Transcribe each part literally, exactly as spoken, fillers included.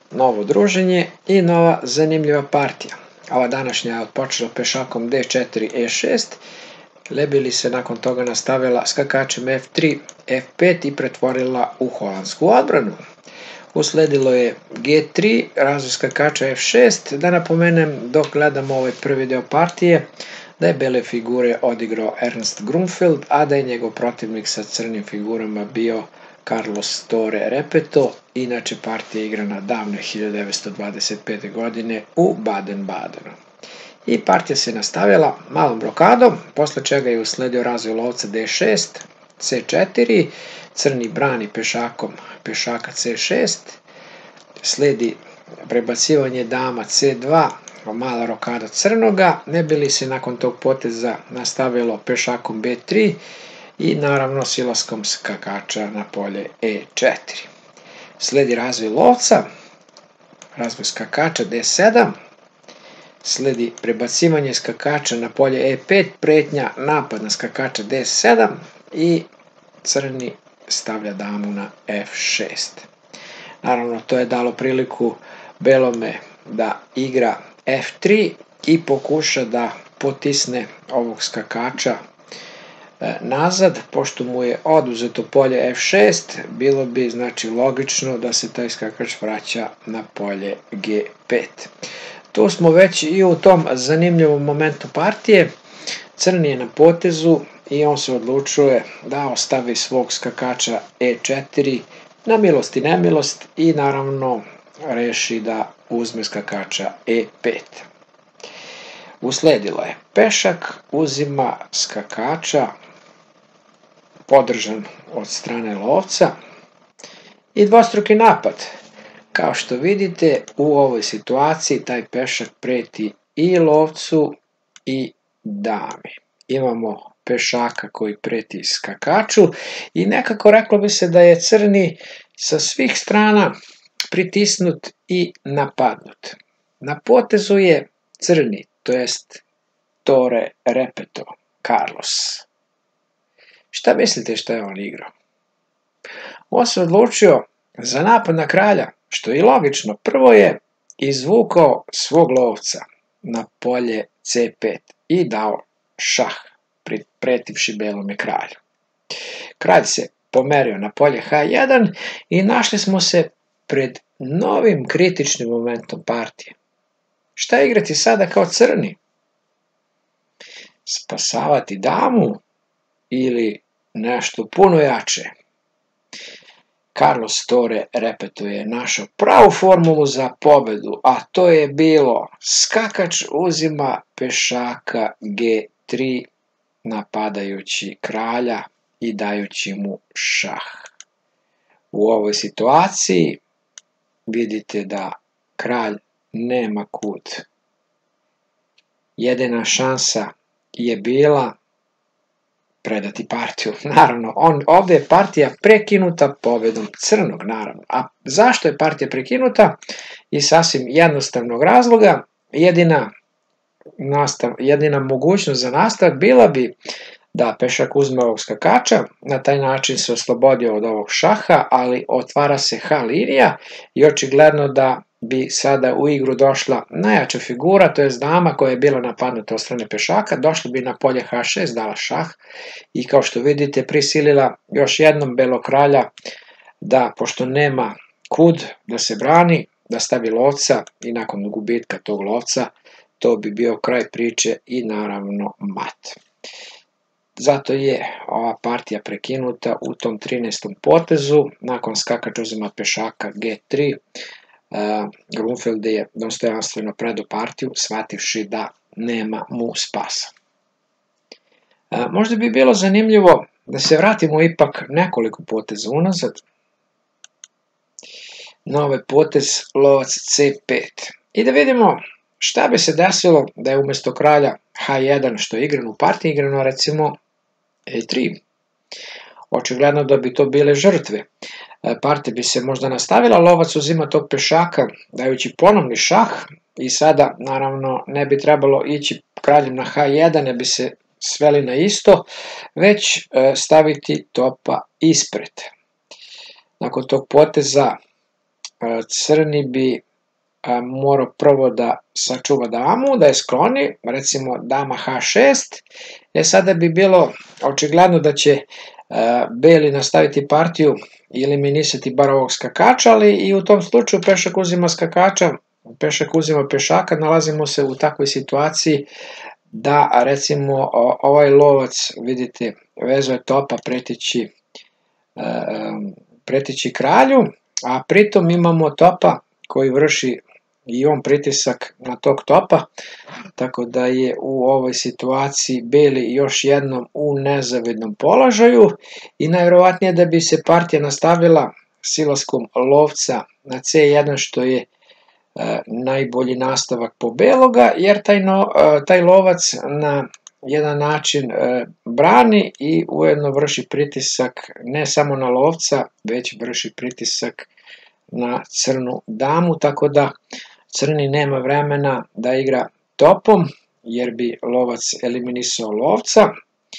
novo druženje i nova zanimljiva partija. Ova današnja je odpočela pešakom D četiri E šest, Lebili se nakon toga nastavila skakačem F tri F pet i pretvorila u holandsku odbranu. Usledilo je G tri, razvoj skakača F šest, da napomenem dok gledamo ovaj prvi deo partije, da je bele figure odigrao Ernst Grunfeld, a da je njegov protivnik sa crnim figurama bio Carlos Torre Repetto, inače partija igrana davne hiljadu devetsto dvadeset pete. godine u Baden-Badenu. I partija se nastavila malom blokadom, posle čega je usledio razvoj lovca D šest, C četiri, crni brani pešakom pešaka C šest, sledi prebacivanje dama C dva, mala rokada crnoga, ne bi li se nakon tog poteza nastavilo pešakom B tri i naravno silaskom skakača na polje E četiri. Sledi razvoj lovca, razvoj skakača D sedam, sledi prebacivanje skakača na polje E pet, pretnja napad na skakača D sedam i crni stavlja damu na F šest. Naravno, to je dalo priliku belome da igra F tri i pokuša da potisne ovog skakača nazad, pošto mu je oduzeto polje F šest, bilo bi znači logično da se taj skakač vraća na polje G pet. Tu smo već i u tom zanimljivom momentu partije, crni je na potezu i on se odlučuje da ostavi svog skakača E četiri na milost i nemilost i naravno reši da uzme skakača E pet. Usledilo je pešak, uzima skakača, podržan od strane lovca i dvostruki napad. Kao što vidite, u ovoj situaciji taj pešak preti i lovcu i dami. Imamo pešaka koji preti skakaču i nekako reklo bi se da je crni sa svih strana pritisnut i napadnut. Na potezu je crni, to jest Torre Repetto, Carlos. Šta mislite šta je on igrao? On se odlučio za napad na kralja, što je i logično. Prvo je izvukao svog lovca na polje C pet i dao šah, pretivši belome kralju. Kralj se pomerio na polje H jedan i našli smo se pred novim kritičnim momentom partije. Šta igrati sada kao crni? Spasavati damu ili nešto puno jače? Carlos Torre Repetto je našao pravu formulu za pobedu, a to je bilo skakač uzima pešaka G tri napadajući kralja i dajući mu šah. U ovoj situaciji vidite da kralj nema kud. Jedina šansa je bila predati partiju. Naravno, on, ovdje je partija prekinuta pobedom crnog, naravno. A zašto je partija prekinuta? Iz sasvim jednostavnog razloga. Jedina, nastav, jedina mogućnost za nastavak bila bi da pešak uzme ovog skakača, na taj način se oslobodio od ovog šaha, ali otvara se H linija i očigledno da bi sada u igru došla najjača figura, to je dama koja je bila napadnuta od strane pešaka, došla bi na polje H šest, dala šah i kao što vidite prisilila još jednom belog kralja da, pošto nema kud da se brani, da stavi lovca i nakon gubitka tog lovca to bi bio kraj priče i naravno mat. Zato je ova partija prekinuta u tom trinaestom potezu, nakon skakač uzima pešaka G tri, Grunfeld je dostojanstveno predao partiju, shvativši da nema mu spasa. Možda bi bilo zanimljivo da se vratimo ipak nekoliko poteza unazad. Na ovaj potez lovac C pet. I da vidimo šta bi se desilo da je umjesto kralja H jedan, što je igrano u partiji, igrano recimo E tri. Očigledno da bi to bile žrtve. Partija bi se možda nastavila, lovac uzima tog pešaka dajući ponovni šah i sada naravno ne bi trebalo ići kraljem na H jedan, ne bi se sveli na isto, već staviti topa ispred. Nakon tog poteza crni bi morao prvo da sačuva damu, da je skloni, recimo dama ha šest, e sada bi bilo očigledno da će beli nastaviti partiju i eliminisati bar ovog skakača, ali i u tom slučaju pešak uzima skakača, pešak uzima pešaka, nalazimo se u takvoj situaciji da recimo ovaj lovac, vidite, vezuje topa pretići, pretići kralju, a pritom imamo topa koji vrši i on pritisak na tog topa, tako da je u ovoj situaciji beli još jednom u nezavidnom položaju i najvjerovatnije da bi se partija nastavila silaskom lovca na ce jedan, što je najbolji nastavak po beloga, jer taj, no, taj lovac na jedan način brani i ujedno vrši pritisak ne samo na lovca, već vrši pritisak na crnu damu, tako da crni nema vremena da igra topom, jer bi lovac eliminisao lovca,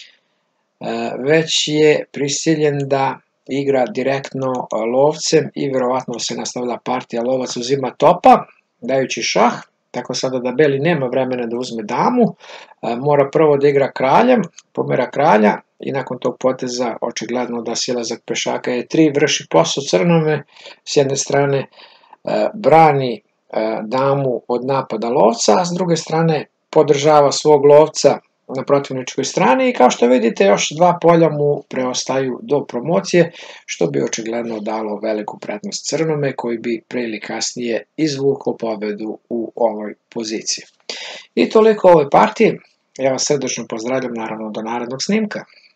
već je prisiljen da igra direktno lovcem i vjerovatno se nastavila partija. Lovac uzima topa, dajući šah, tako sada da beli nema vremena da uzme damu, mora prvo da igra kraljem, pomera kralja i nakon tog poteza očigledno da silazak pešaka e tri vrši posao crnome, s jedne strane brani damu od napada lovca, a s druge strane podržava svog lovca na protivničkoj strani i kao što vidite još dva polja mu preostaju do promocije, što bi očigledno dalo veliku prednost crnome koji bi pre ili kasnije izvukao pobedu u ovoj poziciji. I toliko o ovoj partiji, ja vas srdečno pozdravljam naravno do narednog snimka.